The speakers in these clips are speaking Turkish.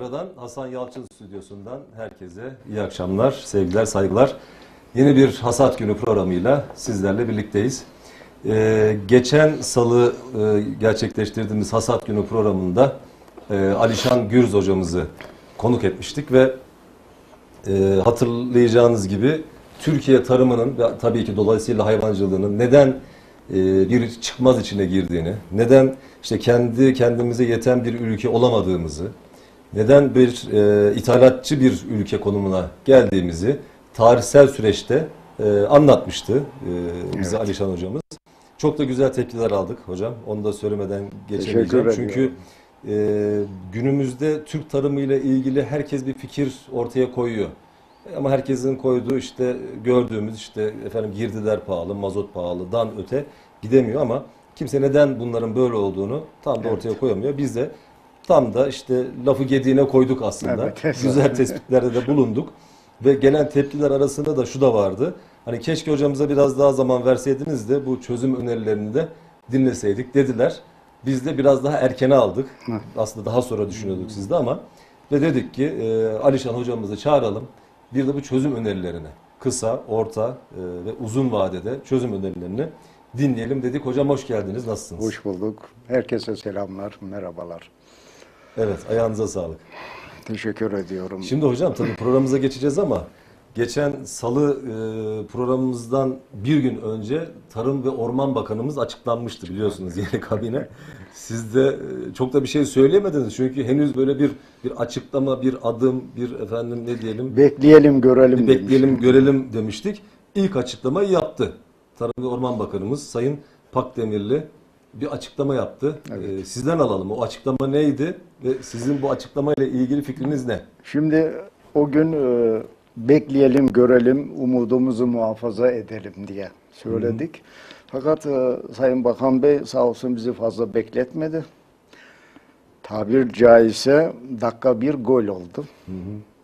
Ankara'dan Hasan Yalçın Stüdyosu'ndan herkese iyi akşamlar, sevgiler, saygılar. Yeni bir Hasat Günü programıyla sizlerle birlikteyiz. Geçen salı gerçekleştirdiğimiz Hasat Günü programında Alişan Gürz hocamızı konuk etmiştik ve hatırlayacağınız gibi Türkiye tarımının ve tabii ki dolayısıyla hayvancılığının neden bir çıkmaz içine girdiğini, neden işte kendimize yeten bir ülke olamadığımızı, neden bir ithalatçı bir ülke konumuna geldiğimizi tarihsel süreçte anlatmıştı bize evet. Alişan hocamız. Çok da güzel tepkiler aldık hocam. Onu da söylemeden geçemeyeceğim. Çünkü günümüzde Türk tarımı ile ilgili herkes bir fikir ortaya koyuyor. Ama herkesin koyduğu işte gördüğümüz işte efendim girdiler pahalı, mazot pahalıdan öte gidemiyor ama kimse neden bunların böyle olduğunu tam da ortaya koyamıyor. Biz de tam da işte lafı gediğine koyduk aslında. Evet, güzel tespitlerde de bulunduk. Ve gelen tepkiler arasında da şu da vardı. Hani keşke hocamıza biraz daha zaman verseydiniz de bu çözüm önerilerini de dinleseydik dediler. Biz de biraz daha erkene aldık. Aslında daha sonra düşünüyorduk sizde ama. Ve dedik ki Alişan hocamızı çağıralım. Bir de bu çözüm önerilerini kısa, orta ve uzun vadede çözüm önerilerini dinleyelim dedik. Hocam hoş geldiniz. Nasılsınız? Hoş bulduk. Herkese selamlar, merhabalar. Evet, ayağınıza sağlık. Teşekkür ediyorum. Şimdi hocam tabii programımıza geçeceğiz ama geçen salı programımızdan bir gün önce Tarım ve Orman Bakanımız açıklanmıştı biliyorsunuz yeni kabine. Siz de çok da bir şey söyleyemediniz çünkü henüz böyle bir açıklama, bir adım, bir efendim ne diyelim? Bekleyelim görelim. Bekleyelim görelim demiştik. İlk açıklamayı yaptı. Tarım ve Orman Bakanımız Sayın Pakdemirli bir açıklama yaptı. Evet. Sizden alalım. O açıklama neydi ve sizin bu açıklamayla ilgili fikriniz ne? Şimdi o gün bekleyelim, görelim, umudumuzu muhafaza edelim diye söyledik. Hı-hı. Fakat Sayın Bakan Bey sağ olsun bizi fazla bekletmedi. Tabir caizse dakika bir gol oldu. Hı-hı.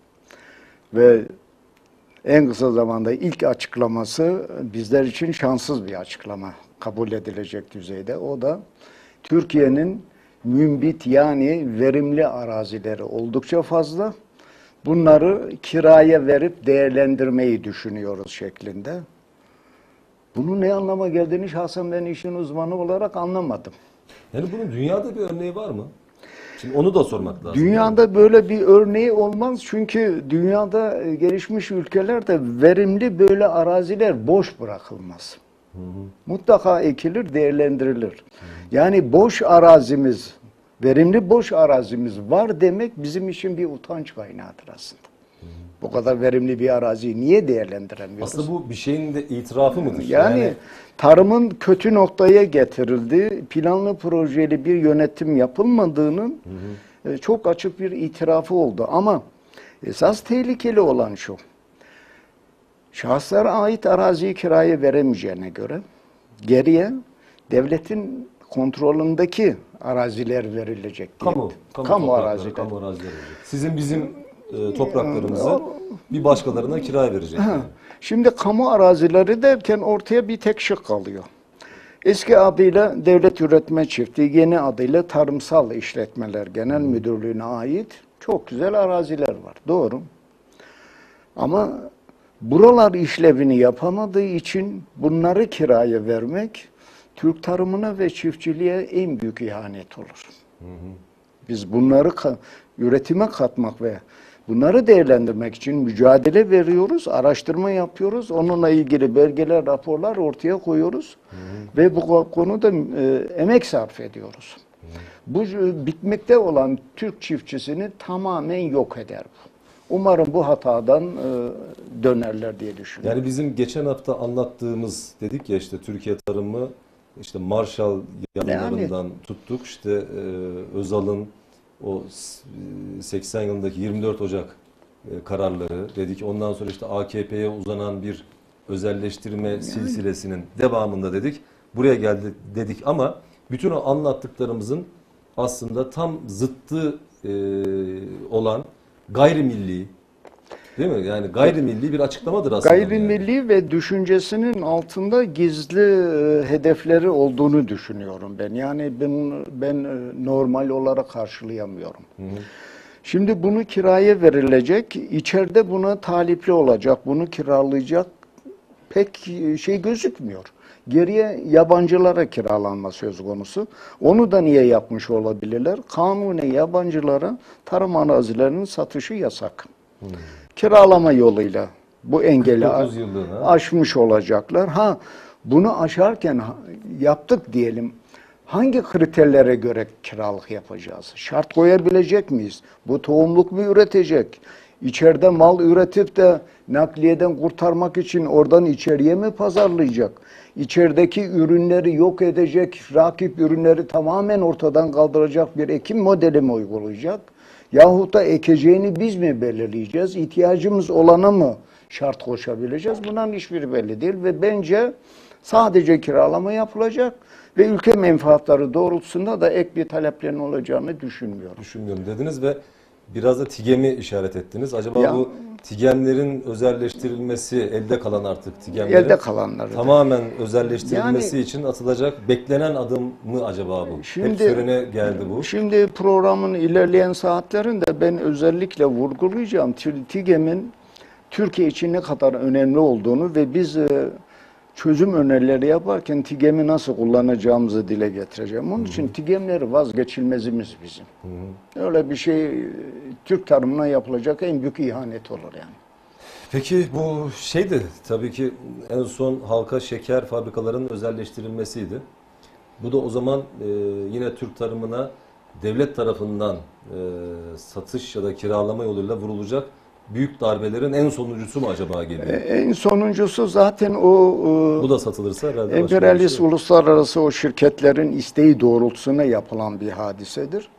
Ve en kısa zamanda ilk açıklaması bizler için şanssız bir açıklama. Kabul edilecek düzeyde. O da Türkiye'nin mümbit yani verimli arazileri oldukça fazla. Bunları kiraya verip değerlendirmeyi düşünüyoruz şeklinde. Bunun ne anlama geldiğini şahsen ben işin uzmanı olarak anlamadım. Yani bunun dünyada bir örneği var mı? Şimdi onu da sormak lazım. Dünyada böyle bir örneği olmaz çünkü dünyada gelişmiş ülkelerde verimli böyle araziler boş bırakılmaz. Hı hı. Mutlaka ekilir, değerlendirilir. Hı hı. Yani boş arazimiz, verimli boş arazimiz var demek bizim için bir utanç kaynağıdır aslında. Hı hı. Bu kadar verimli bir araziyi niye değerlendiremiyoruz? Aslında bu bir şeyin de itirafı mıdır? Yani tarımın kötü noktaya getirildiği, planlı projeli bir yönetim yapılmadığının çok açık bir itirafı oldu. Ama esas tehlikeli olan şu. Şahıslara ait araziyi kiraya veremeyeceğine göre geriye devletin kontrolündeki araziler verilecek. Kamu arazileri. Sizin bizim topraklarımızı bir başkalarına kiraya verecek. Yani. Şimdi kamu arazileri derken ortaya bir tek şık kalıyor. Eski adıyla Devlet Üretme Çiftliği, yeni adıyla Tarımsal İşletmeler Genel Müdürlüğü'ne ait çok güzel araziler var. Doğru. Ama buralar işlevini yapamadığı için bunları kiraya vermek Türk tarımına ve çiftçiliğe en büyük ihanet olur. Biz bunları üretime katmak ve bunları değerlendirmek için mücadele veriyoruz, araştırma yapıyoruz. Onunla ilgili belgeler, raporlar ortaya koyuyoruz. Ve bu konuda emek sarf ediyoruz. Bu bitmekte olan Türk çiftçisini tamamen yok eder bu. Umarım bu hatadan dönerler diye düşünüyorum. Yani bizim geçen hafta anlattığımız dedik ya işte Türkiye tarımı işte Marshall yanlarından tuttuk işte Özal'ın o 80 yılındaki 24 Ocak kararları dedik. Ondan sonra işte AKP'ye uzanan bir özelleştirme silsilesinin devamında dedik. Buraya geldik dedik ama bütün o anlattıklarımızın aslında tam zıttı olan gayrimilli, değil mi? Yani gayrimilli bir açıklamadır aslında. Gayrimilli yani. Ve düşüncesinin altında gizli hedefleri olduğunu düşünüyorum ben. Yani ben normal olarak karşılayamıyorum. Hı hı. Şimdi bunu kiraya verilecek, içeride buna talipli olacak, bunu kiralayacak pek şey gözükmüyor. Geriye yabancılara kiralanma söz konusu. Onu da niye yapmış olabilirler? Kanunen yabancılara tarım arazilerinin satışı yasak. Kiralama yoluyla bu engeli 49 yıllığına. aşmış olacaklar. Bunu aşarken yaptık diyelim. Hangi kriterlere göre kiralık yapacağız? Şart koyabilecek miyiz? Bu tohumluk mu üretecek? İçeride mal üretip de nakliyeden kurtarmak için oradan içeriye mi pazarlayacak? İçerideki ürünleri yok edecek, rakip ürünleri tamamen ortadan kaldıracak bir ekim modeli mi uygulayacak? Yahut da ekeceğini biz mi belirleyeceğiz? İhtiyacımız olana mı şart koşabileceğiz? Bunların hiçbiri belli değil ve bence sadece kiralama yapılacak ve ülke menfaatları doğrultusunda da ek bir taleplerin olacağını düşünmüyorum. Düşünmüyorum dediniz ve biraz da TİGEM'i işaret ettiniz. Acaba Ya, bu TİGEM'lerin özelleştirilmesi, elde kalan artık TİGEM'lerin elde kalanları tamamen özelleştirilmesi Yani- için atılacak beklenen adım mı acaba bu? Hep Şimdi- sürene geldi bu. Şimdi programın ilerleyen saatlerinde ben özellikle vurgulayacağım TİGEM'in Türkiye için ne kadar önemli olduğunu ve biz çözüm önerileri yaparken TİGEM'i nasıl kullanacağımızı dile getireceğim. Onun için TİGEM'leri vazgeçilmezimiz bizim. Öyle bir şey Türk tarımına yapılacak en büyük ihanet olur yani. Peki bu şeydi tabii ki en son halka şeker fabrikalarının özelleştirilmesiydi. Bu da o zaman yine Türk tarımına devlet tarafından satış ya da kiralama yoluyla vurulacak büyük darbelerin en sonuncusu mu acaba geliyor? En sonuncusu zaten o Bu da satılırsa herhalde başka bir emperyalist şey yok. uluslararası o şirketlerin isteği doğrultusuna yapılan bir hadisedir.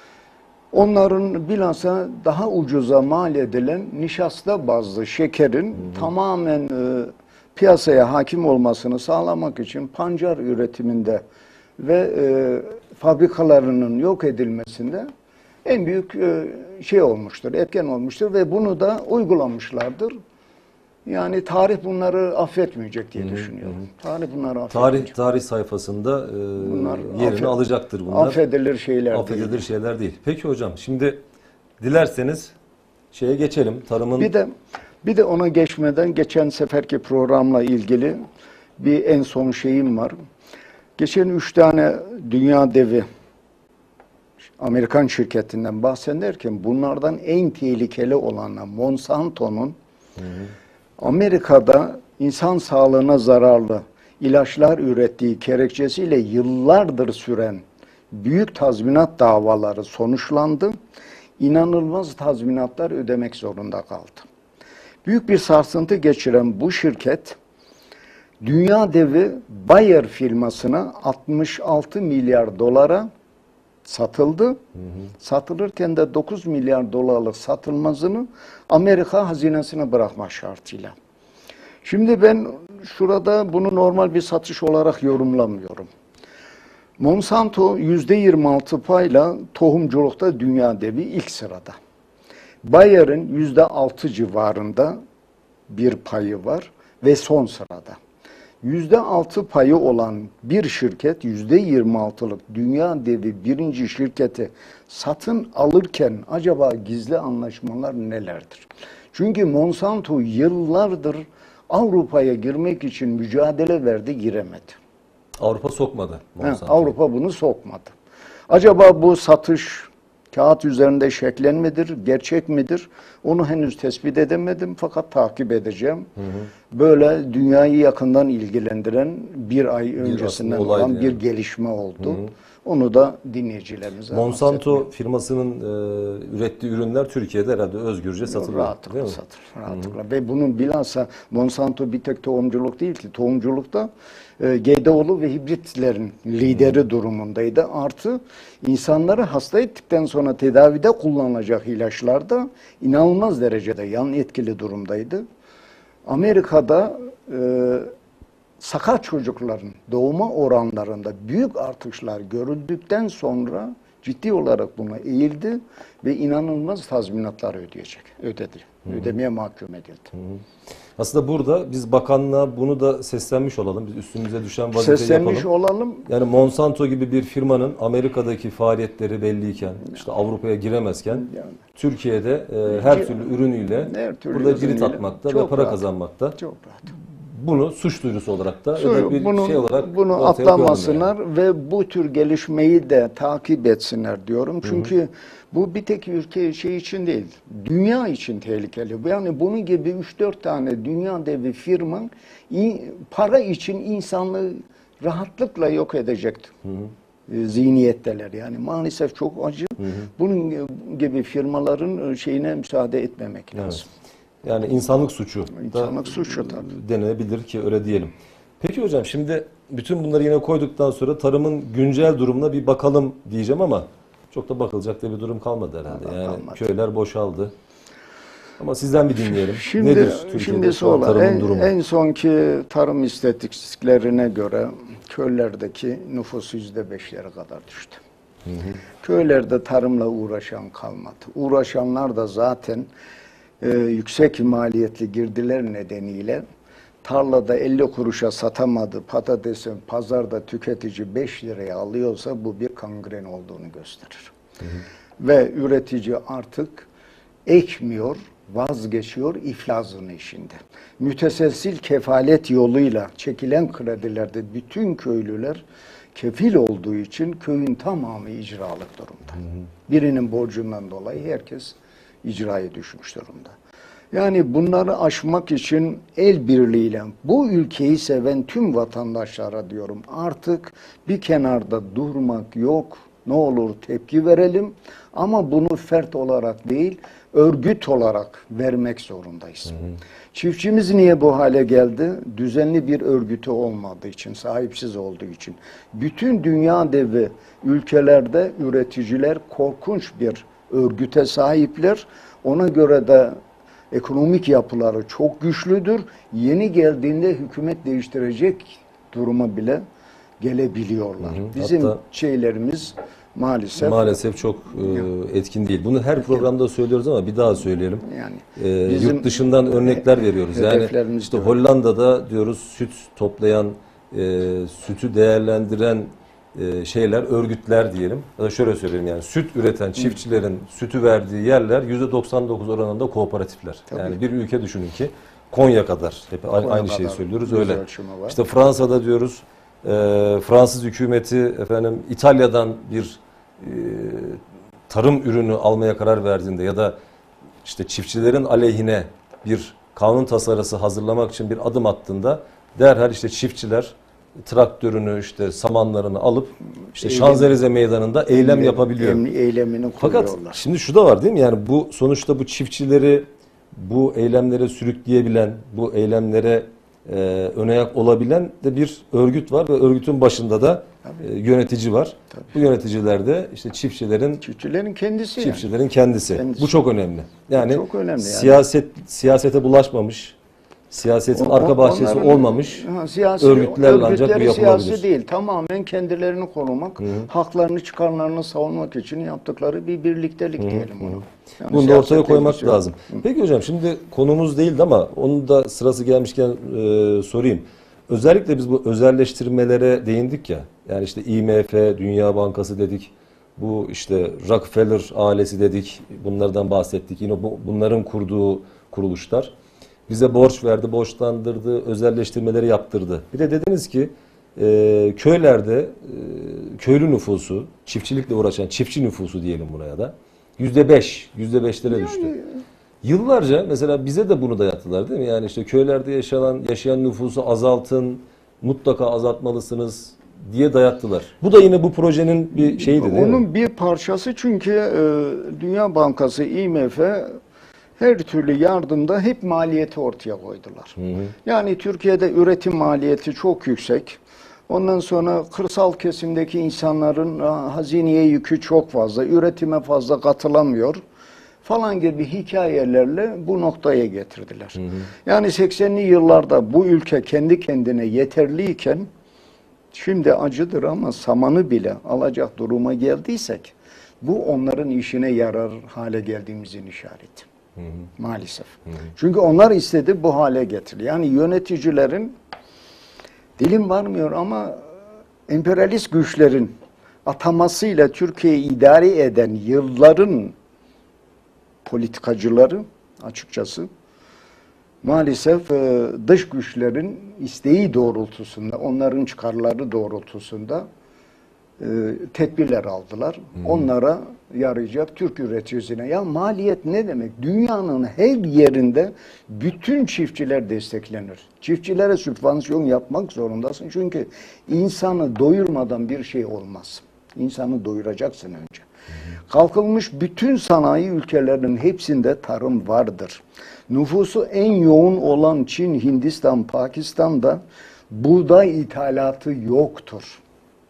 Onların bilhassa daha ucuza mal edilen nişasta bazlı şekerin tamamen piyasaya hakim olmasını sağlamak için pancar üretiminde ve fabrikalarının yok edilmesinde en büyük şey olmuştur, etken olmuştur ve bunu da uygulamışlardır. Yani tarih bunları affetmeyecek diye düşünüyorum. Tarih bunları affetmeyecek. Tarih sayfasında Bunlar yerini alacaktır bunlar. Affedilir şeyler Affedilir değil. şeyler değil. Peki hocam şimdi dilerseniz şeye geçelim. Tarımın Bir de ona geçmeden geçen seferki programla ilgili bir en son şeyim var. Geçen 3 tane dünya devi Amerikan şirketinden bahsederken bunlardan en tehlikeli olanı Monsanto'nun Amerika'da insan sağlığına zararlı ilaçlar ürettiği gerekçesiyle yıllardır süren büyük tazminat davaları sonuçlandı. İnanılmaz tazminatlar ödemek zorunda kaldı. Büyük bir sarsıntı geçiren bu şirket, dünya devi Bayer firmasına 66 milyar dolara satıldı. Satılırken de 9 milyar dolarlık satılmasını Amerika hazinesine bırakmak şartıyla. Şimdi ben şurada bunu normal bir satış olarak yorumlamıyorum. Monsanto %26 payla tohumculukta dünya devi ilk sırada. Bayer'in %6 civarında bir payı var ve son sırada. %6 payı olan bir şirket %26'lık dünya devi birinci şirketi satın alırken acaba gizli anlaşmalar nelerdir? Çünkü Monsanto yıllardır Avrupa'ya girmek için mücadele verdi, giremedi. Avrupa sokmadı Monsanto. Avrupa bunu sokmadı. Acaba bu satış kağıt üzerinde şeklen midir, gerçek midir? Onu henüz tespit edemedim fakat takip edeceğim. Böyle dünyayı yakından ilgilendiren bir ay öncesinden olaydı olan yani. bir gelişme oldu. Onu da dinleyicilerimize Monsanto firmasının ürettiği ürünler Türkiye'de herhalde özgürce satılıyor. rahatlıkla değil mi? satılır. Rahatlıkla. Ve bunun bilhassa Monsanto bir tek tohumculuk değil ki. Tohumculukta GDO'lu ve hibritlerin lideri durumundaydı. Artı insanları hasta ettikten sonra tedavide kullanılacak ilaçlarda inanılmaz derecede yan etkili durumdaydı. Amerika'da sakat çocukların doğuma oranlarında büyük artışlar görüldükten sonra ciddi olarak buna eğildi ve inanılmaz tazminatlar ödedi. Ödemeye mahkum edildi. Aslında burada biz bakanlığa bunu da seslenmiş olalım. Biz üstümüze düşen vazifeyi Seslenmiş yapalım. olalım. Yani Monsanto gibi bir firmanın Amerika'daki faaliyetleri belliyken, işte Avrupa'ya giremezken Yani. Türkiye'de her türlü ürünüyle Her türlü burada cirit ürünüyle atmakta ve çok para rahat. kazanmakta. Çok rahat. Bunu suç duyurusu olarak da ya da bir Bunu, şey olarak bunu ortaya koyalım atlamasınlar ve bu tür gelişmeyi de takip etsinler diyorum. Çünkü bu bir tek ülke için değil, dünya için tehlikeli. Yani bunun gibi 3-4 tane dünya devi firma para için insanlığı rahatlıkla yok edecektir. Zihniyetteler. Yani maalesef çok acı. Bunun gibi firmaların şeyine müsaade etmemek lazım. Evet. Yani insanlık suçu İnsanlık suçu tabii. denebilir ki öyle diyelim. Peki hocam, şimdi bütün bunları yine koyduktan sonra tarımın güncel durumuna bir bakalım diyeceğim ama çok da bakılacak da bir durum kalmadı herhalde. Yani kalmadı. köyler boşaldı. Ama sizden bir dinleyelim. Şimdi, Nedir Türkiye'de şu an tarımın durumu? en sonki tarım istatistiklerine göre köylerdeki nüfus %5'lere kadar düştü. Köylerde tarımla uğraşan kalmadı. Uğraşanlar da zaten yüksek maliyetli girdiler nedeniyle tarlada 50 kuruşa satamadı patatesi pazarda tüketici 5 liraya alıyorsa bu bir kangren olduğunu gösterir. Ve üretici artık ekmiyor, vazgeçiyor iflasın işinde. Müteselsil kefalet yoluyla çekilen kredilerde bütün köylüler kefil olduğu için köyün tamamı icralık durumda. Birinin borcundan dolayı herkes icraya düşmüş durumda. Yani bunları aşmak için el birliğiyle bu ülkeyi seven tüm vatandaşlara diyorum artık bir kenarda durmak yok. Ne olur tepki verelim ama bunu fert olarak değil örgüt olarak vermek zorundayız. Çiftçimiz niye bu hale geldi? Düzenli bir örgütü olmadığı için, sahipsiz olduğu için. Bütün dünya devi ülkelerde üreticiler korkunç bir örgüte sahipler. Ona göre de ekonomik yapıları çok güçlüdür. Yeni geldiğinde hükümet değiştirecek duruma bile gelebiliyorlar. Bizim Hatta şeylerimiz maalesef çok etkin değil. Bunu her programda söylüyoruz ama bir daha söyleyelim. Yani Yurt dışından örnekler veriyoruz. Yani hedeflerimiz işte de Hollanda'da diyoruz süt toplayan, sütü değerlendiren şeyler, örgütler diyelim. Ya da şöyle söyleyeyim, yani süt üreten çiftçilerin sütü verdiği yerler %99 oranında kooperatifler. Tabii. Yani bir ülke düşünün ki Konya kadar. Hep aynı şeyi söylüyoruz öyle. İşte Fransa'da diyoruz Fransız hükümeti İtalya'dan bir tarım ürünü almaya karar verdiğinde ya da işte çiftçilerin aleyhine bir kanun tasarısı hazırlamak için bir adım attığında derhal işte çiftçiler traktörünü işte samanlarını alıp işte Şanzelize meydanında eylem yapabiliyor. Eylemini Fakat kuruyorlar. şimdi şu da var değil mi? Yani bu sonuçta bu çiftçileri bu eylemlere sürükleyebilen, bu eylemlere ön ayak olabilen de bir örgüt var ve örgütün başında da yönetici var. Tabii. Bu yöneticiler de işte çiftçilerin Kendisi. çiftçilerin kendisi. Kendisi. Bu çok önemli. Yani çok önemli siyasete bulaşmamış, siyasetin arka bahçesi olmamış örgütlerle ancak bu siyasi yapılabilir. değil. Tamamen kendilerini korumak, haklarını, çıkarlarını savunmak için yaptıkları bir birliktelik diyelim onu. Yani Bunu da ortaya siyasetle koymak ilgisi yok. lazım. Peki hocam, şimdi konumuz değildi ama onun da sırası gelmişken sorayım. Özellikle biz bu özelleştirmelere değindik ya. Yani işte IMF, Dünya Bankası dedik. Bu işte Rockefeller ailesi dedik. Bunlardan bahsettik. Yine bunların kurduğu kuruluşlar bize borç verdi, borçlandırdı, özelleştirmeleri yaptırdı. Bir de dediniz ki köylerde köylü nüfusu, çiftçilikle uğraşan çiftçi nüfusu diyelim buna ya da %5'lere düştü. Yıllarca mesela bize de bunu dayattılar değil mi? Yani işte köylerde yaşayan nüfusu azaltın, mutlaka azaltmalısınız diye dayattılar. Bu da yine bu projenin bir şeyiydi değil mi? Onun bir parçası çünkü Dünya Bankası, IMF her türlü yardımda hep maliyeti ortaya koydular. Yani Türkiye'de üretim maliyeti çok yüksek. Ondan sonra kırsal kesimdeki insanların hazineye yükü çok fazla, üretime fazla katılamıyor falan gibi hikayelerle bu noktaya getirdiler. Yani 80'li yıllarda bu ülke kendi kendine yeterliyken şimdi acıdır ama samanı bile alacak duruma geldiysek bu onların işine yarar hale geldiğimizin işareti. Maalesef. Çünkü onlar istedi, bu hale getirdi. Yani yöneticilerin, dilim varmıyor ama emperyalist güçlerin atamasıyla Türkiye'yi idare eden yılların politikacıları açıkçası maalesef dış güçlerin isteği doğrultusunda, onların çıkarları doğrultusunda tedbirler aldılar. Onlara yarayacak Türk üreticisine. Ya maliyet ne demek? Dünyanın her yerinde bütün çiftçiler desteklenir. Çiftçilere sübvansiyon yapmak zorundasın. Çünkü insanı doyurmadan bir şey olmaz. İnsanı doyuracaksın önce. Kalkınmış bütün sanayi ülkelerinin hepsinde tarım vardır. Nüfusu en yoğun olan Çin, Hindistan, Pakistan'da buğday ithalatı yoktur.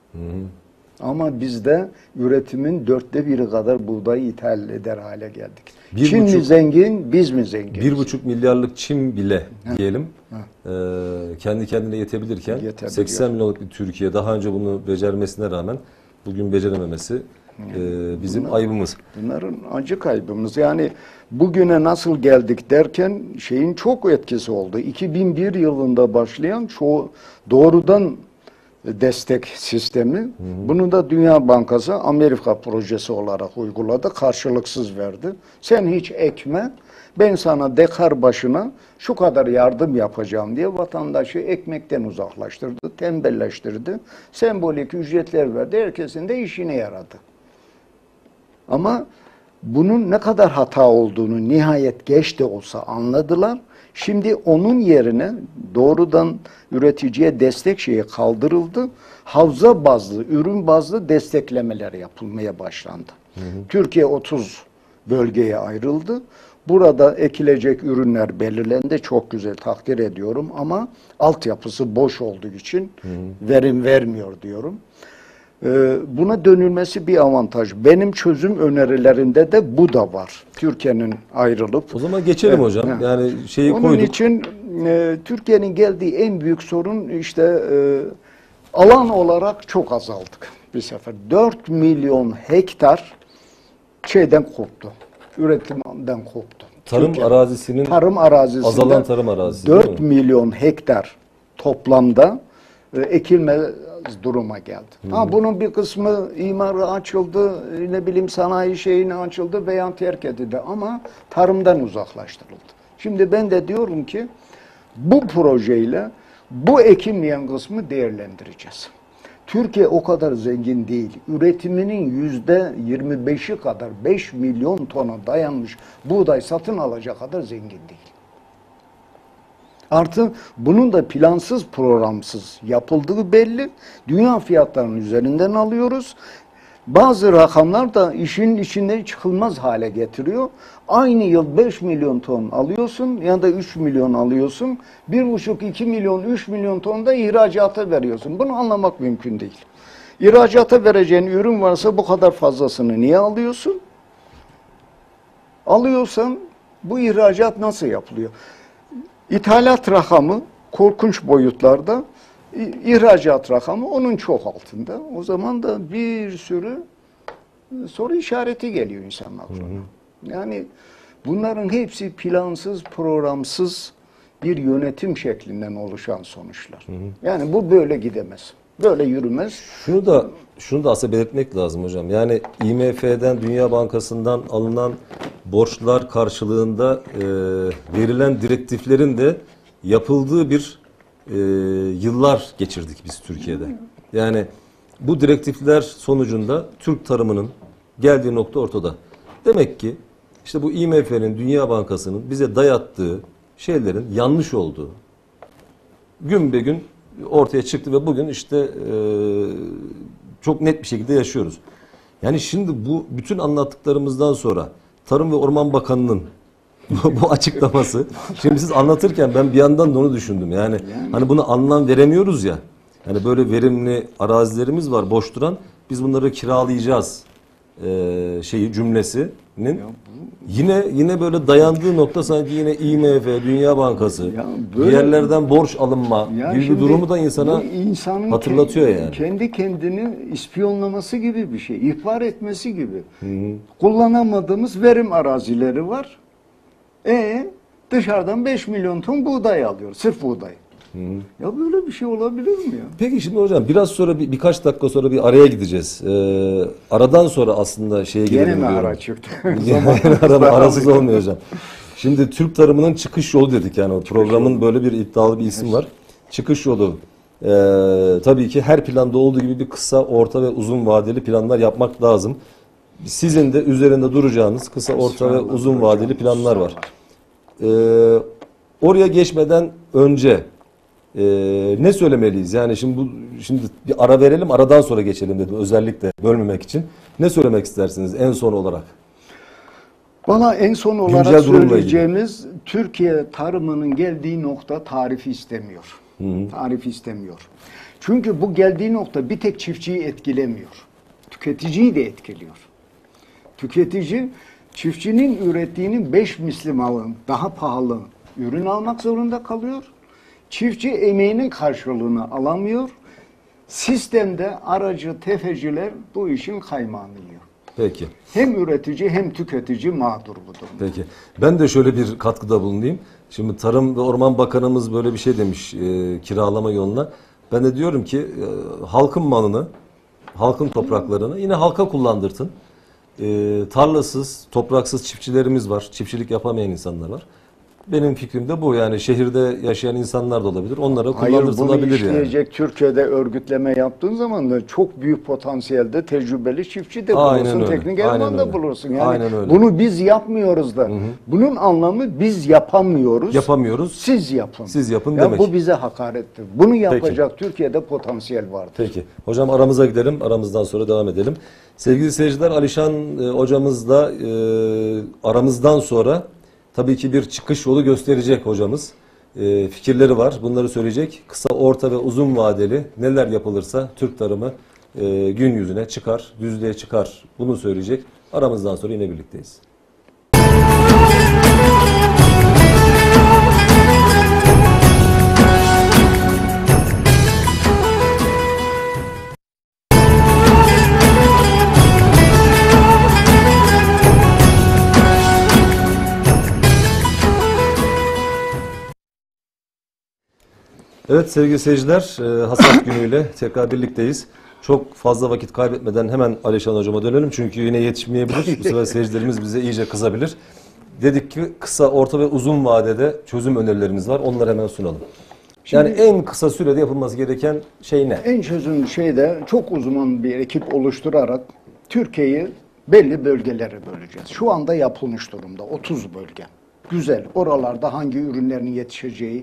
Ama bizde üretimin 1/4 kadar buğday ithal eder hale geldik. Çin mi zengin, biz mi zengin? 1,5 milyarlık Çin bile diyelim kendi kendine yetebilirken 80 milyonluk bir Türkiye daha önce bunu becermesine rağmen bugün becerememesi bizim ayıbımız. Bunların acı kaybımız. Yani bugüne nasıl geldik derken şeyin çok etkisi oldu. 2001 yılında başlayan doğrudan destek sistemi. Bunu da Dünya Bankası Amerika projesi olarak uyguladı. Karşılıksız verdi. Sen hiç ekme, ben sana dekar başına şu kadar yardım yapacağım diye vatandaşı ekmekten uzaklaştırdı, tembelleştirdi. Sembolik ücretler verdi. Herkesin de işine yaradı. Ama bunun ne kadar hata olduğunu nihayet geç de olsa anladılar. Şimdi onun yerine doğrudan üreticiye destek şeyi kaldırıldı. Havza bazlı, ürün bazlı desteklemeler yapılmaya başlandı. Türkiye 30 bölgeye ayrıldı. Burada ekilecek ürünler belirlendi. Çok güzel, takdir ediyorum ama altyapısı boş olduğu için verim vermiyor diyorum. Buna dönülmesi bir avantaj. Benim çözüm önerilerinde de bu da var. Türkiye'nin ayrılıp. O zaman geçelim hocam. Yani şeyi Onun koyduk. için Türkiye'nin geldiği en büyük sorun işte alan olarak çok azaldık bir sefer. 4 milyon hektar şeyden koptu. Üretimden koptu. Tarım arazisinin azalan tarım arazisi. 4 milyon hektar toplamda ekilmez duruma geldi. Bunun bir kısmı imarı açıldı, ne bileyim sanayi şeyine açıldı veya terk edildi ama tarımdan uzaklaştırıldı. Şimdi ben de diyorum ki bu projeyle bu ekilmeyen kısmı değerlendireceğiz. Türkiye o kadar zengin değil. Üretiminin %25'i kadar 5 milyon tona dayanmış buğday satın alacak kadar zengin değil. Artı bunun da plansız programsız yapıldığı belli. Dünya fiyatlarının üzerinden alıyoruz. Bazı rakamlar da işin içinden çıkılmaz hale getiriyor. Aynı yıl 5 milyon ton alıyorsun ya da 3 milyon alıyorsun. 1,5-2 milyon, 3 milyon ton da ihracata veriyorsun. Bunu anlamak mümkün değil. İhracata vereceğin ürün varsa bu kadar fazlasını niye alıyorsun? Alıyorsan bu ihracat nasıl yapılıyor? İthalat rakamı korkunç boyutlarda, ihracat rakamı onun çok altında. O zaman da bir sürü soru işareti geliyor insanın aklına. Yani bunların hepsi plansız, programsız bir yönetim şeklinden oluşan sonuçlar. Yani bu böyle gidemez. Böyle yürümez. Şunu da aslında belirtmek lazım hocam. Yani IMF'den, Dünya Bankası'ndan alınan borçlar karşılığında verilen direktiflerin de yapıldığı bir yıllar geçirdik biz Türkiye'de. Yani bu direktifler sonucunda Türk tarımının geldiği nokta ortada. Demek ki işte bu IMF'nin, Dünya Bankası'nın bize dayattığı şeylerin yanlış olduğu gün be gün ortaya çıktı ve bugün işte çok net bir şekilde yaşıyoruz. Yani şimdi bu bütün anlattıklarımızdan sonra Tarım ve Orman Bakanı'nın bu açıklaması, şimdi siz anlatırken ben bir yandan da onu düşündüm. Yani hani buna anlam veremiyoruz ya. Yani böyle verimli arazilerimiz var boş duran. Biz bunları kiralayacağız cümlesinin yine böyle dayandığı nokta sanki yine IMF, Dünya Bankası, bir yerlerden borç alınma gibi bir durumu da insana hatırlatıyor yani. Kendi kendini ispiyonlaması gibi bir şey, ihbar etmesi gibi. Kullanamadığımız verim arazileri var. Dışarıdan 5 milyon ton buğday alıyor. Sırf buğday. Ya böyle bir şey olabilir mi ya? Peki şimdi hocam biraz sonra birkaç dakika sonra bir araya gideceğiz. Aradan sonra aslında şeye Gene gidelim mi diyorum. ara çıktı? Arasız olmuyor hocam. Şimdi Türk tarımının çıkış yolu dedik yani o programın böyle bir iddialı bir isim var. Çıkış yolu. Tabii ki her planda olduğu gibi bir kısa, orta ve uzun vadeli planlar yapmak lazım. Sizin de üzerinde duracağınız kısa, orta ve uzun vadeli planlar var. Oraya geçmeden önce ne söylemeliyiz? Yani şimdi bir ara verelim, aradan sonra geçelim dedim özellikle bölmemek için. Ne söylemek istersiniz en son olarak? Bana en son olarak Güncel durumla söyleyeceğimiz Türkiye tarımının geldiği nokta tarifi istemiyor. Tarif istemiyor. Çünkü bu geldiği nokta bir tek çiftçiyi etkilemiyor. Tüketiciyi de etkiliyor. Tüketici çiftçinin ürettiğinin 5 misli malın daha pahalı ürün almak zorunda kalıyor. Çiftçi emeğinin karşılığını alamıyor. Sistemde aracı tefeciler bu işin kaymağını yiyor. Peki. Hem üretici hem tüketici mağdur bu durumda. Peki. Ben de şöyle bir katkıda bulunayım. Şimdi Tarım ve Orman Bakanımız böyle bir şey demiş kiralama yoluna. Ben de diyorum ki halkın malını, halkın topraklarını yine halka kullandırtın. Tarlasız, topraksız çiftçilerimiz var. Çiftçilik yapamayan insanlar var. Benim fikrim de bu. Yani şehirde yaşayan insanlar da olabilir. Onlara kullandırtılabilir Hayır, bunu yani. işleyecek Türkiye'de örgütleme yaptığın zaman da çok büyük potansiyelde tecrübeli çiftçi de Aynen bulursun, öyle. teknik Aynen eleman da öyle. bulursun. Yani Aynen öyle. bunu biz yapmıyoruz da. Bunun anlamı biz yapamıyoruz. Yapamıyoruz. Siz yapın. Siz yapın Ya demek. bu bize hakarettir. Bunu yapacak Türkiye'de potansiyel vardır. Peki. Hocam aramıza gidelim. Aramızdan sonra devam edelim. Sevgili seyirciler, Alişan hocamızla aramızdan sonra tabii ki bir çıkış yolu gösterecek hocamız. Fikirleri var. Bunları söyleyecek. Kısa, orta ve uzun vadeli neler yapılırsa Türk tarımı gün yüzüne çıkar, düzlüğe çıkar. Bunu söyleyecek. Aramızdan sonra yine birlikteyiz. Evet sevgili seyirciler, hasat günüyle tekrar birlikteyiz. Çok fazla vakit kaybetmeden hemen Alişan hocama dönelim çünkü yine yetişmeyebilir. Bu sefer seyircilerimiz bize iyice kızabilir. Dedik ki kısa, orta ve uzun vadede çözüm önerilerimiz var. Onları hemen sunalım. Yani en kısa sürede yapılması gereken şey ne? En çözüm şey de çok uzman bir ekip oluşturarak Türkiye'yi belli bölgelere böleceğiz. Şu anda yapılmış durumda 30 bölge. Güzel. Oralarda hangi ürünlerin yetişeceği,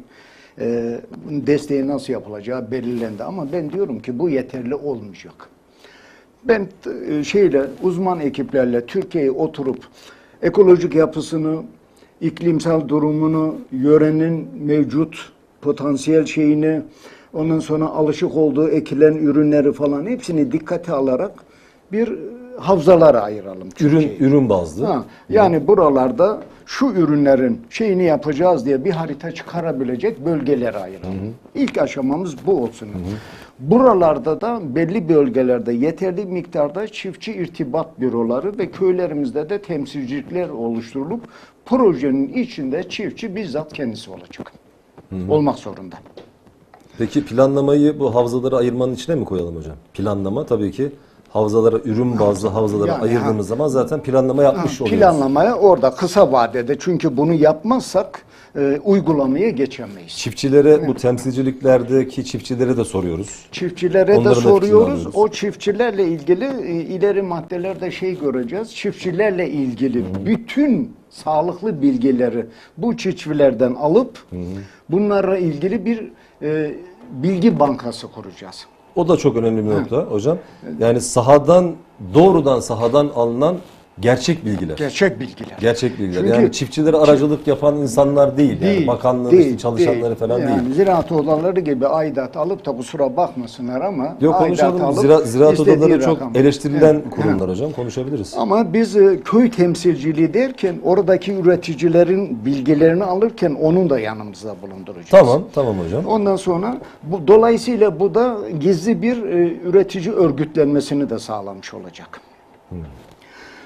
desteği nasıl yapılacağı belirlendi. Ama ben diyorum ki bu yeterli olmayacak. Ben uzman ekiplerle Türkiye'ye oturup ekolojik yapısını, iklimsel durumunu, yörenin mevcut potansiyel şeyini, ondan sonra alışık olduğu ekilen ürünleri falan hepsini dikkate alarak bir havzalara ayıralım. Ürün bazlı. Yani buralarda şu ürünlerin şeyini yapacağız diye bir harita çıkarabilecek bölgelere ayıralım. İlk aşamamız bu olsun. Buralarda da belli bölgelerde yeterli miktarda çiftçi irtibat büroları ve köylerimizde de temsilcilikler oluşturulup projenin içinde çiftçi bizzat kendisi olacak. Olmak zorunda. Peki planlamayı bu havzalara ayırmanın içine mi koyalım hocam? Planlama tabii ki havzalara, ürün bazlı havzalara ayırdığımız zaman zaten planlama yapmış oluyoruz. Planlamaya orada kısa vadede, çünkü bunu yapmazsak uygulamaya geçemeyiz. Çiftçilere, bu temsilciliklerdeki çiftçilere de soruyoruz. Çiftçilere Onların de soruyoruz. alıyoruz. O çiftçilerle ilgili ileri maddelerde göreceğiz. Çiftçilerle ilgili bütün sağlıklı bilgileri bu çiftçilerden alıp bunlarla ilgili bir bilgi bankası kuracağız. O da çok önemli bir nokta hocam. Yani doğrudan sahadan alınan gerçek bilgiler. Gerçek bilgiler. Gerçek bilgiler. Çünkü yani çiftçilere aracılık yapan insanlar değil. Yani bakanlığın çalışanları falan değil. Ziraat odaları gibi aidat alıp da kusura bakmasınlar ama yok konuşalım. Ziraat odaları çok eleştirilen kurumlar hocam. Konuşabiliriz. Ama biz köy temsilciliği derken oradaki üreticilerin bilgilerini alırken onun da yanımızda bulunduracağız. Tamam hocam. Ondan sonra dolayısıyla bu da gizli bir üretici örgütlenmesini de sağlamış olacak.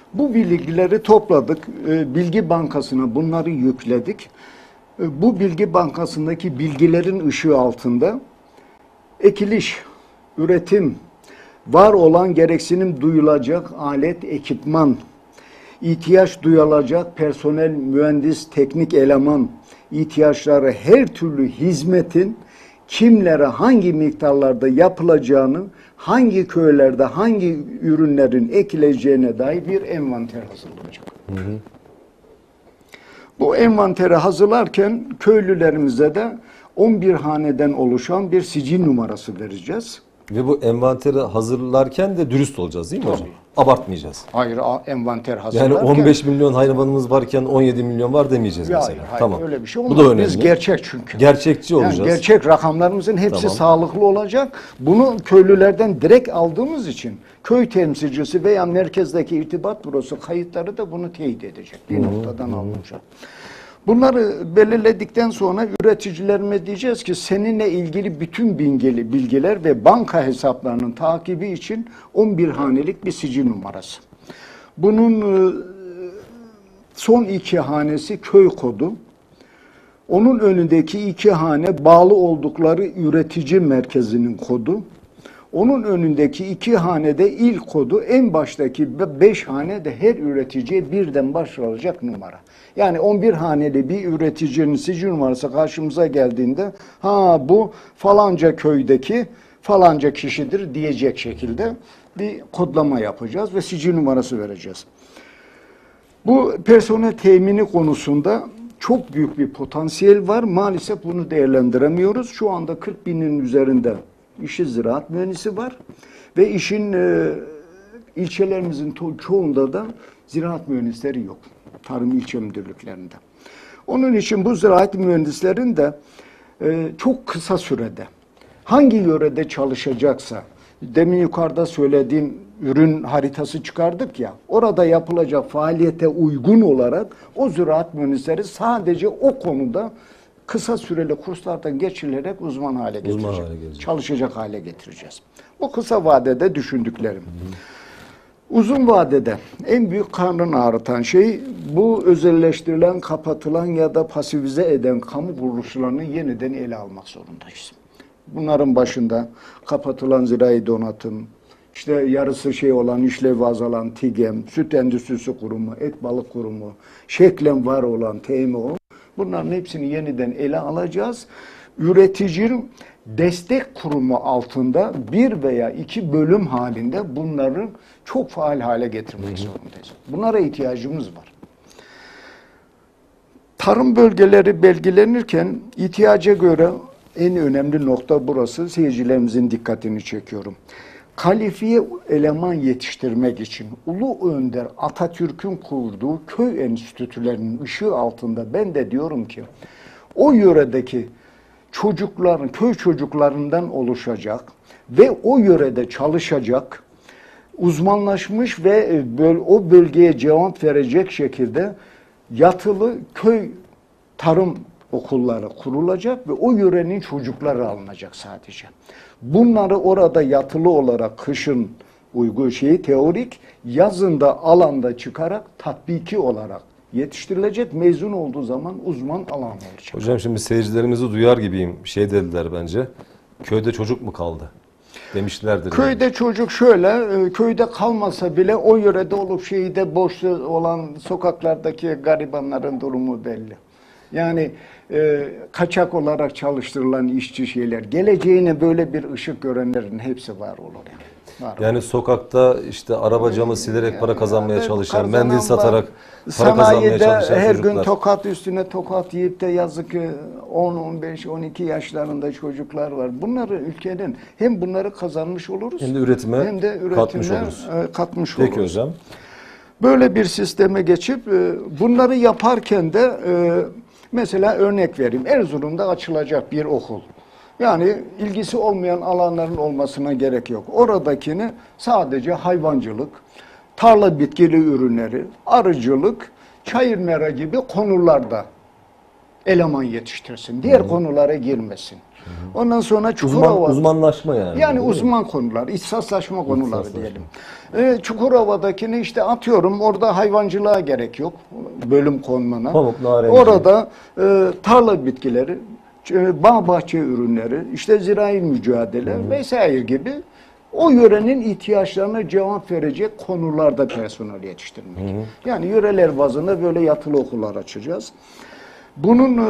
Bu bilgileri topladık. Bilgi bankasına bunları yükledik. Bu bilgi bankasındaki bilgilerin ışığı altında ekiliş, üretim, var olan gereksinim duyulacak alet, ekipman, ihtiyaç duyulacak personel, mühendis, teknik eleman, ihtiyaçları her türlü hizmetin kimlere hangi miktarlarda yapılacağını, hangi köylerde hangi ürünlerin ekileceğine dair bir envanter hazırlanacak. Bu envanteri hazırlarken köylülerimize de 11 haneden oluşan bir sicil numarası vereceğiz. Ve bu envanteri hazırlarken de dürüst olacağız değil mi hocam? Abartmayacağız. Hayır, envanter Yani hazırlarken... 15 milyon hayvanımız varken 17 milyon var demeyeceğiz Hayır, mesela. hayır, Tamam. öyle bir şey Bu olmaz. da önemli. Biz gerçek çünkü. Gerçekçi olacağız. Yani gerçek rakamlarımızın hepsi Tamam. sağlıklı olacak. Bunu köylülerden direkt aldığımız için köy temsilcisi veya merkezdeki irtibat bürosu kayıtları da bunu teyit edecek. Bir noktadan alınacak. Bunları belirledikten sonra üreticilerime diyeceğiz ki seninle ilgili bütün bilgiler ve banka hesaplarının takibi için 11 hanelik bir sicil numarası. Bunun son 2 hanesi köy kodu. Onun önündeki 2 hane bağlı oldukları üretici merkezinin kodu. Onun önündeki 2 hanede il kodu, en baştaki 5 hane de her üreticiye birden başlanacak numara. Yani 11 haneli bir üreticinin sicil numarası karşımıza geldiğinde ha bu falanca köydeki falanca kişidir diyecek şekilde bir kodlama yapacağız ve sicil numarası vereceğiz. Bu personel temini konusunda çok büyük bir potansiyel var. Maalesef bunu değerlendiremiyoruz. Şu anda 40 binin üzerinde işi ziraat mühendisi var ve işin ilçelerimizin çoğunda da ziraat mühendisleri yok. Tarım ilçe müdürlüklerinde. Onun için bu ziraat mühendislerin de çok kısa sürede hangi yörede çalışacaksa, demin yukarıda söylediğim ürün haritası çıkardık ya, orada yapılacak faaliyete uygun olarak o ziraat mühendisleri sadece o konuda kısa süreli kurslardan geçirilerek uzman hale getirecek. Çalışacak hale getireceğiz. Bu kısa vadede düşündüklerim. Uzun vadede en büyük karnını ağrıtan şey bu özelleştirilen, kapatılan ya da pasifize eden kamu kuruluşlarını yeniden ele almak zorundayız. Bunların başında kapatılan zirai donatım, işte yarısı olan işlevi azalan TİGEM, Süt Endüstrisi Kurumu, Et Balık Kurumu, şeklen var olan TMO, bunların hepsini yeniden ele alacağız. Üreticinin destek kurumu altında 1 veya 2 bölüm halinde bunları çok faal hale getirmek zorundayız. Bunlara ihtiyacımız var. Tarım bölgeleri belgelenirken ihtiyaca göre en önemli nokta burası. Seyircilerimizin dikkatini çekiyorum. Kalifiye eleman yetiştirmek için Ulu Önder Atatürk'ün kurduğu köy enstitülerinin ışığı altında ben de diyorum ki o yöredeki çocukların, köy çocuklarından oluşacak ve o yörede çalışacak, uzmanlaşmış ve o bölgeye cevap verecek şekilde yatılı köy tarım okulları kurulacak ve o yörenin çocukları alınacak sadece. Bunları orada yatılı olarak kışın teorik, yazın da alanda çıkarak tatbiki olarak yetiştirilecek. Mezun olduğu zaman uzman alan olacak. Hocam şimdi seyircilerimizi duyar gibiyim. Şey dediler bence. Köyde çocuk mu kaldı? Demişlerdir. Köyde yani. Çocuk şöyle, köyde kalmasa bile o yörede olup şehirde boş olan sokaklardaki garibanların durumu belli. Yani kaçak olarak çalıştırılan işçi şeyler, geleceğine böyle bir ışık görenlerin hepsi var olur yani. Yani sokakta işte araba camı silerek para kazanmaya çalışan, mendil satarak para kazanmaya çalışan her çocuklar. gün tokat üstüne tokat yiyip de yazık 10, 15, 12 yaşlarında çocuklar var. Bunları ülkenin hem bunları kazanmış oluruz hem de üretime katmış oluruz. Peki oluruz. hocam. Böyle bir sisteme geçip bunları yaparken de mesela örnek vereyim. Erzurum'da açılacak bir okul. Yani ilgisi olmayan alanların olmasına gerek yok. Oradakini sadece hayvancılık, tarla bitkili ürünleri, arıcılık, çayır mera gibi konularda eleman yetiştirsin. Diğer konulara girmesin. Ondan sonra Çukurova. Uzmanlaşma yani. Yani değil mi? uzman konular, ihsaslaşma konuları İhsaslaşma. diyelim. Çukurova'dakini işte atıyorum, orada hayvancılığa gerek yok bölüm konumuna. Pamuk, narencilik. Orada tarla bitkileri, bağ bahçe ürünleri, işte zirai mücadele vesaire gibi o yörenin ihtiyaçlarına cevap verecek konularda personel yetiştirmek. Yani yöreler bazında böyle yatılı okullar açacağız. Bunun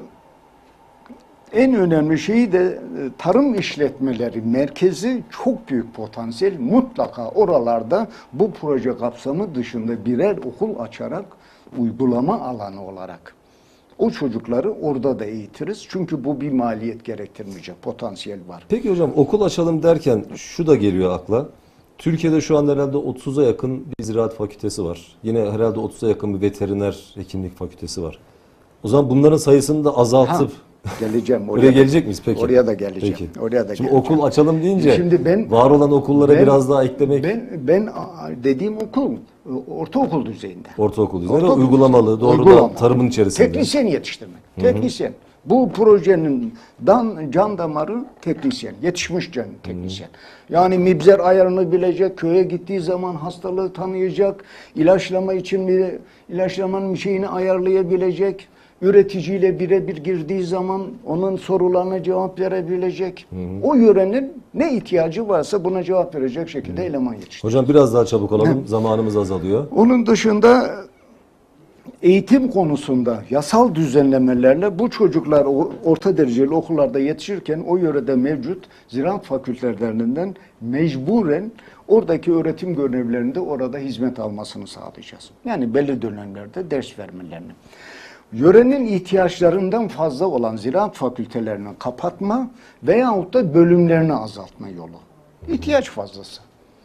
en önemli şeyi de tarım işletmeleri merkezi, çok büyük potansiyel. Mutlaka oralarda bu proje kapsamı dışında birer okul açarak uygulama alanı olarak o çocukları orada da eğitiriz. Çünkü bu bir maliyet gerektirmeyecek potansiyel var. Peki hocam, okul açalım derken şu da geliyor akla. Türkiye'de şu an herhalde 30'a yakın bir ziraat fakültesi var. Yine herhalde 30'a yakın bir veteriner hekimlik fakültesi var. O zaman bunların sayısını da azaltıp Geleceğim. oraya gelecek miyiz peki? Oraya da geleceğim. Peki. Oraya da Şimdi geleceğim. okul açalım deyince Şimdi var olan okullara biraz daha eklemek, Ben dediğim okul ortaokul düzeyinde. ortaokul düzeyinde Ortaokul uygulamalı, düzeyinde. doğrudan Uygulamalı. tarımın içerisinde. Teknisyen yetiştirmek. Teknisyen. Bu projenin can damarı teknisyen. Yetişmiş teknisyen. Yani mibzer ayarını bilecek, köye gittiği zaman hastalığı tanıyacak, ilaçlamanın şeyini ayarlayabilecek, üreticiyle birebir girdiği zaman onun sorularına cevap verebilecek. O yörenin ne ihtiyacı varsa buna cevap verecek şekilde eleman yetiştirecek. Hocam biraz daha çabuk olalım. Zamanımız azalıyor. Onun dışında eğitim konusunda yasal düzenlemelerle bu çocuklar orta dereceli okullarda yetişirken o yörede mevcut ziraat fakültelerinden mecburen oradaki öğretim görevlilerinde orada hizmet almasını sağlayacağız. Yani belli dönemlerde ders vermelerini. Yörenin ihtiyaçlarından fazla olan ziraat fakültelerini kapatma veyahut da bölümlerini azaltma yolu. İhtiyaç fazlası.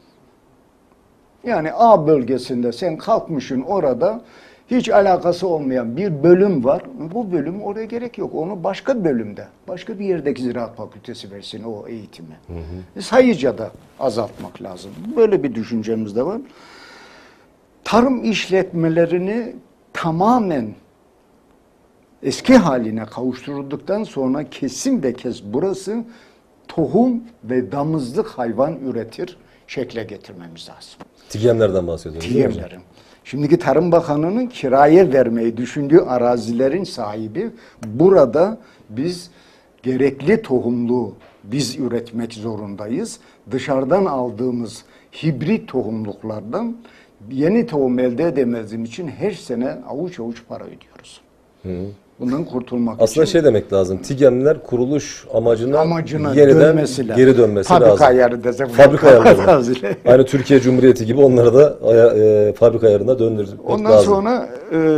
Yani A bölgesinde sen kalkmışsın, orada hiç alakası olmayan bir bölüm var. Bu bölüm oraya gerek yok. Onu başka bölümde, başka bir yerdeki ziraat fakültesi versin o eğitimi. Sayıca da azaltmak lazım. Böyle bir düşüncemiz de var. Tarım işletmelerini tamamen eski haline kavuşturulduktan sonra kesin ve kes burası tohum ve damızlık hayvan üretir şekle getirmemiz lazım. TİGEM'lerden bahsediyoruz. değil mi hocam? TİGEM'lerin. Şimdiki Tarım Bakanı'nın kiraya vermeyi düşündüğü arazilerin sahibi, burada biz gerekli tohumluğu biz üretmek zorundayız. Dışarıdan aldığımız hibrit tohumluklardan yeni tohum elde edemediğimiz için her sene avuç avuç para ödüyoruz. Bundan kurtulmak Aslında için şey demek lazım. TİGEM'ler kuruluş amacına yeniden dönmesi lazım. geri dönmesi Fabrika lazım. ayarı desek. Fabrika ayarlarına. Araziyle. Aynı Türkiye Cumhuriyeti gibi onları da fabrika ayarına döndürmek Ondan lazım. sonra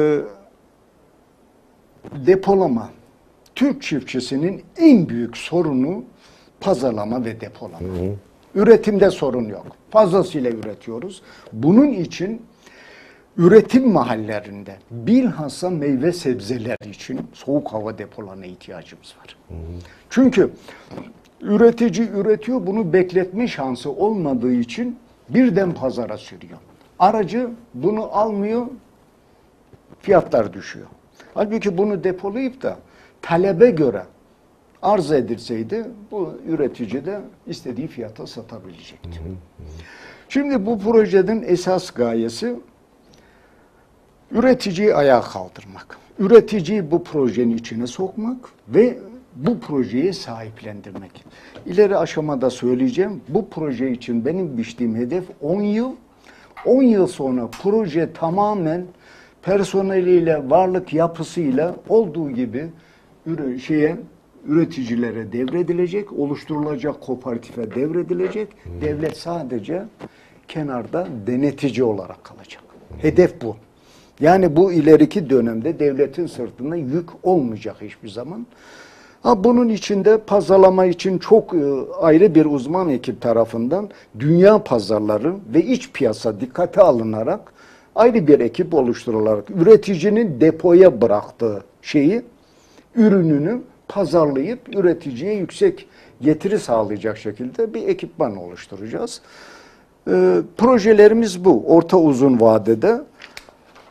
depolama. Türk çiftçisinin en büyük sorunu pazarlama ve depolama. Üretimde sorun yok. Fazlasıyla üretiyoruz. Bunun için üretim mahallelerinde bilhassa meyve sebzeler için soğuk hava depolarına ihtiyacımız var. Çünkü üretici üretiyor, bunu bekletme şansı olmadığı için birden pazara sürüyor. Aracı bunu almıyor, fiyatlar düşüyor. Halbuki bunu depolayıp da talebe göre arz edilseydi bu üretici de istediği fiyata satabilecekti. Şimdi bu projenin esas gayesi üreticiyi ayağa kaldırmak. Üreticiyi bu projenin içine sokmak ve bu projeyi sahiplendirmek. İleri aşamada söyleyeceğim. Bu proje için benim biçtiğim hedef 10 yıl. 10 yıl sonra proje tamamen personeliyle, varlık yapısıyla olduğu gibi üreticilere devredilecek, oluşturulacak kooperatife devredilecek. Devlet sadece kenarda denetici olarak kalacak. Hedef bu. Yani bu ileriki dönemde devletin sırtında yük olmayacak hiçbir zaman. Bunun içinde pazarlama için çok ayrı bir uzman ekip tarafından dünya pazarları ve iç piyasa dikkate alınarak ayrı bir ekip oluşturularak üreticinin depoya bıraktığı ürününü pazarlayıp üreticiye yüksek getiri sağlayacak şekilde bir ekipman oluşturacağız. Projelerimiz bu. Orta uzun vadede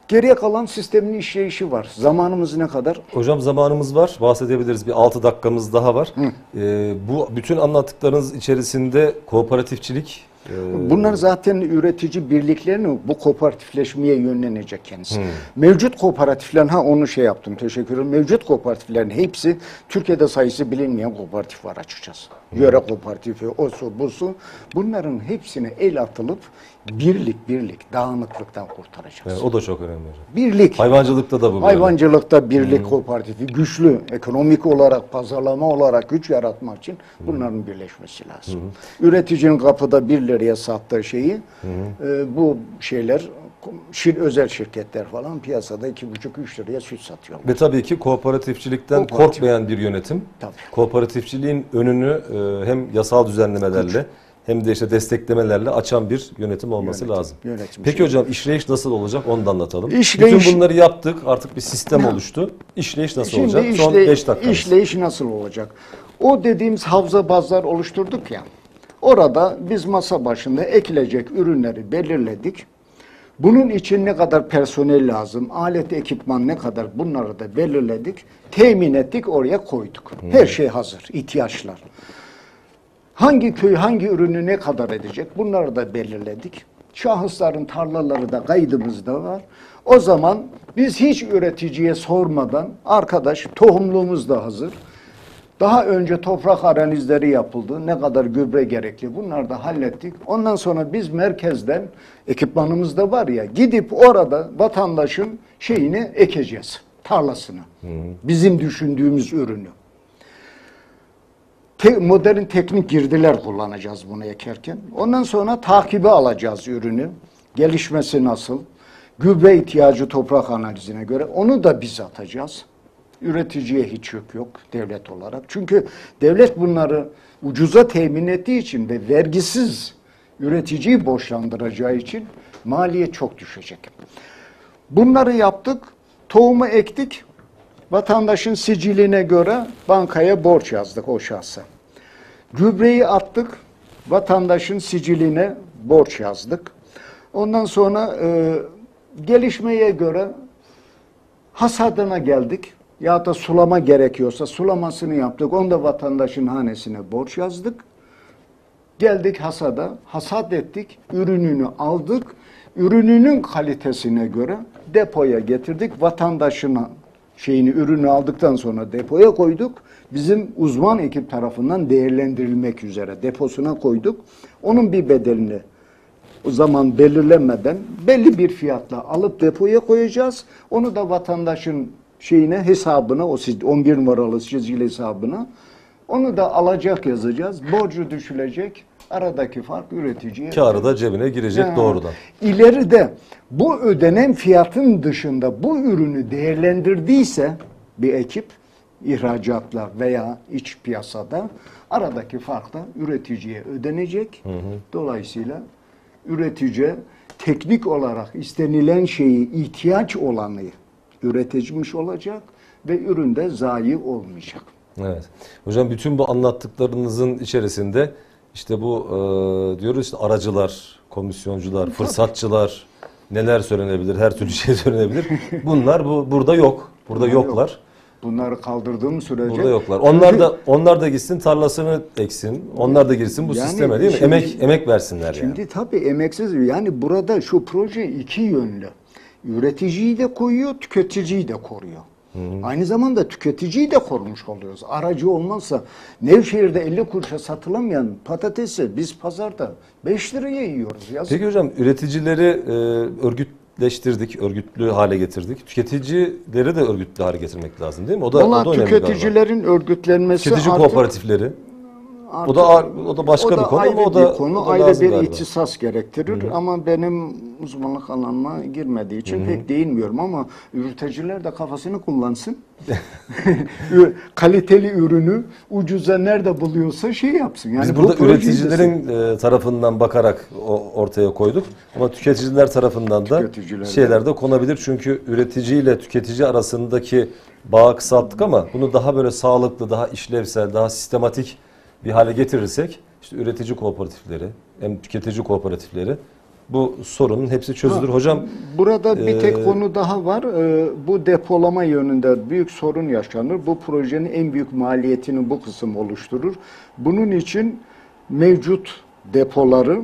Geriye kalan sistemin işleyişi var. Zamanımız ne kadar? Hocam zamanımız var. Bahsedebiliriz. Bir 6 dakikamız daha var. Bu bütün anlattıklarınız içerisinde kooperatifçilik Bunlar zaten üretici birliklerini bu kooperatifleşmeye yönlenecek kendisi. Mevcut kooperatifler, onu şey yaptım, teşekkür ederim. Mevcut kooperatiflerin hepsi, Türkiye'de sayısı bilinmeyen kooperatif var açıkçası. Yöre kooperatifi, osu, busu. Bunların hepsine el atılıp birlik, dağınıklıktan kurtaracağız. evet, o da çok önemli hocam. Birlik. Hayvancılıkta da bu böyle. Hayvancılıkta birlik kooperatifi güçlü, ekonomik olarak, pazarlama olarak güç yaratmak için bunların birleşmesi lazım. Üreticinin kapıda 1 liraya sattığı şeyi bu şeyler, özel şirketler falan piyasada 2,5-3 liraya süt satıyor. Ve tabii ki kooperatifçilikten korkmayan bir yönetim. Tabii. Kooperatifçiliğin önünü hem yasal düzenlemelerle hem de işte desteklemelerle açan bir yönetim olması lazım. Peki hocam işleyiş nasıl olacak onu da anlatalım. Bütün bunları yaptık, artık bir sistem oluştu. İşleyiş nasıl olacak? Son 5 dakika. İşleyiş nasıl olacak? O dediğimiz havza bazlar oluşturduk ya. Orada biz masa başında ekilecek ürünleri belirledik. Bunun için ne kadar personel lazım, alet, ekipman ne kadar, bunları da belirledik. Temin ettik, oraya koyduk. Her şey hazır, ihtiyaçlar. Hangi köy hangi ürünü ne kadar edecek, bunları da belirledik. Şahısların tarlaları da kaydımızda var. O zaman biz hiç üreticiye sormadan, arkadaş tohumluğumuz da hazır. Daha önce toprak analizleri yapıldı. Ne kadar gübre gerekli, bunları da hallettik. Ondan sonra biz merkezden, ekipmanımız da var ya, gidip orada vatandaşın şeyini ekeceğiz, tarlasını. Bizim düşündüğümüz ürünü. Modern teknik girdiler kullanacağız bunu ekerken. Ondan sonra takibe alacağız ürünü. Gelişmesi nasıl? Gübre ihtiyacı toprak analizine göre. Onu da biz atacağız. Üreticiye hiç yük yok devlet olarak. Çünkü devlet bunları ucuza temin ettiği için ve vergisiz üreticiyi borçlandıracağı için maliyet çok düşecek. Bunları yaptık. Tohumu ektik. Vatandaşın siciline göre bankaya borç yazdık o şahsa. Gübreyi attık, vatandaşın siciline borç yazdık. Ondan sonra gelişmeye göre hasadına geldik. Ya da sulama gerekiyorsa sulamasını yaptık. Onu da vatandaşın hanesine borç yazdık. Geldik hasada, hasat ettik, ürününü aldık. Ürününün kalitesine göre depoya getirdik. Vatandaşına ürünü aldıktan sonra depoya koyduk. Bizim uzman ekip tarafından değerlendirilmek üzere deposuna koyduk. Onun bir bedelini o zaman belirlenmeden belli bir fiyatla alıp depoya koyacağız. Onu da vatandaşın hesabına, o 11 numaralı çizgili hesabına, onu da alacak yazacağız. Borcu düşülecek. Aradaki fark üreticiye. Kârı da cebine girecek doğrudan. İleride bu ödenen fiyatın dışında bu ürünü değerlendirdiyse bir ekip ihracatla veya iç piyasada aradaki fark da üreticiye ödenecek. Dolayısıyla üretici teknik olarak istenilen şeyi, ihtiyaç olanı üreticimiş olacak ve üründe zayi olmayacak. Evet. Hocam bütün bu anlattıklarınızın içerisinde işte bu diyoruz işte aracılar, komisyoncular, fırsatçılar, neler söylenebilir, her türlü şey söylenebilir. Bunlar burada yok. Burada yoklar. Yok. Bunları kaldırdığım sürece burada yoklar. Onlar da gitsin tarlasını eksin. Onlar da girsin bu sisteme değil mi? Emek versinler şimdi yani. Tabii emeksiz. Yani burada şu proje iki yönlü. Üreticiyi de koyuyor, tüketiciyi de koruyor. Aynı zamanda tüketiciyi de korumuş oluyoruz. Aracı olmazsa Nevşehir'de 50 kuruşa satılamayan patatesi biz pazarda 5 liraya yiyoruz. Yazık. Peki hocam üreticileri örgütleştirdik, örgütlü hale getirdik. Tüketicileri de örgütlü hale getirmek lazım değil mi? O da önemli tüketicilerin örgütlenmesi tüketici kooperatifleri. O da başka bir konu ama o da konu, ayrı bir ihtisas gerektirir. Ama benim uzmanlık alanıma girmediği için pek değinmiyorum ama üreticiler de kafasını kullansın. Kaliteli ürünü ucuza nerede buluyorsa yapsın. Yani biz burada üreticilerin tarafından bakarak ortaya koyduk ama tüketiciler tarafından da şeyler de konabilir. Çünkü üretici ile tüketici arasındaki bağı kısalttık ama bunu daha böyle sağlıklı, daha işlevsel, daha sistematik bir hale getirirsek işte üretici kooperatifleri hem tüketici kooperatifleri bu sorunun hepsi çözülür. Hocam burada bir tek konu daha var. Bu depolama yönünde büyük sorun yaşanır. Bu projenin en büyük maliyetini bu kısım oluşturur. Bunun için mevcut depoları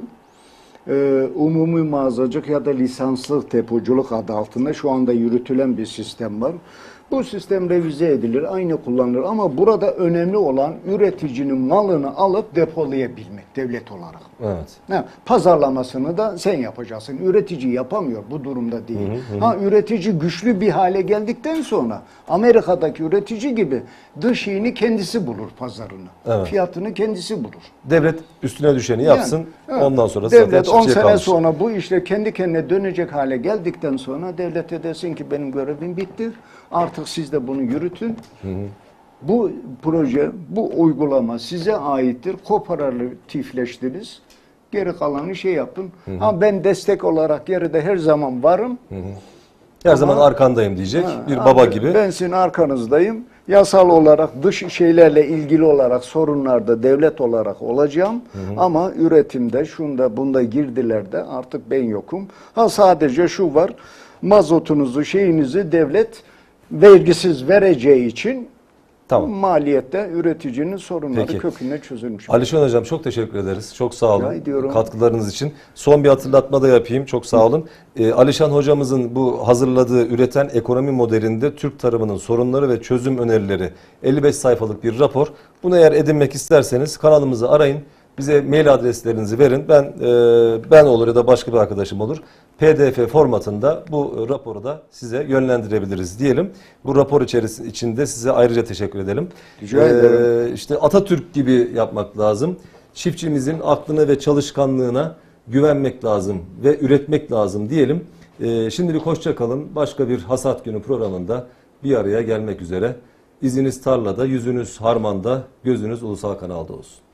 umumi mağazacılık ya da lisanslı depoculuk adı altında şu anda yürütülen bir sistem var. Bu sistem revize edilir, aynı kullanılır ama burada önemli olan üreticinin malını alıp depolayabilmek devlet olarak. evet. Pazarlamasını da sen yapacaksın. Üretici yapamıyor, bu durumda değil. Üretici güçlü bir hale geldikten sonra Amerika'daki üretici gibi dış şeyini kendisi bulur pazarını. Evet. Fiyatını kendisi bulur. Devlet üstüne düşeni yapsın. Evet. Ondan sonra zaten devlet 10 çiftçiye sene kalmış. sonra bu işler kendi kendine dönecek hale geldikten sonra devlete desin ki benim görevim bitti. Artık siz de bunu yürütün. Bu proje, bu uygulama size aittir. Kooperatifleştiniz. Geri kalanı şey yapın. Ben destek olarak geride her zaman varım. Her zaman arkandayım diyecek bir baba gibi. Ben sizin arkanızdayım. Yasal olarak dış şeylerle ilgili olarak sorunlarda devlet olarak olacağım. Ama üretimde, şunda, bunda girdilerde artık ben yokum. Sadece şu var. Mazotunuzu, şeyinizi devlet vergisiz vereceği için Tamam. maliyette üreticinin sorunları Peki. köküne çözülmüş. Alişan Hocam çok teşekkür ederiz. Çok sağ olun Rica ediyorum. katkılarınız için. Son bir hatırlatma da yapayım. Çok sağ olun. Alişan Hocamızın bu hazırladığı üreten ekonomi modelinde Türk tarımının sorunları ve çözüm önerileri 55 sayfalık bir rapor. Bunu eğer edinmek isterseniz kanalımızı arayın. Bize mail adreslerinizi verin. Ben olur ya da başka bir arkadaşım olur. PDF formatında bu raporu da size yönlendirebiliriz diyelim. Bu rapor içinde size ayrıca teşekkür edelim. Rica ederim. İşte Atatürk gibi yapmak lazım. Çiftçimizin aklına ve çalışkanlığına güvenmek lazım ve üretmek lazım diyelim. Şimdilik hoşça kalın. Başka bir Hasat Günü programında bir araya gelmek üzere. İziniz tarlada, yüzünüz harmanda, gözünüz ulusal kanalda olsun.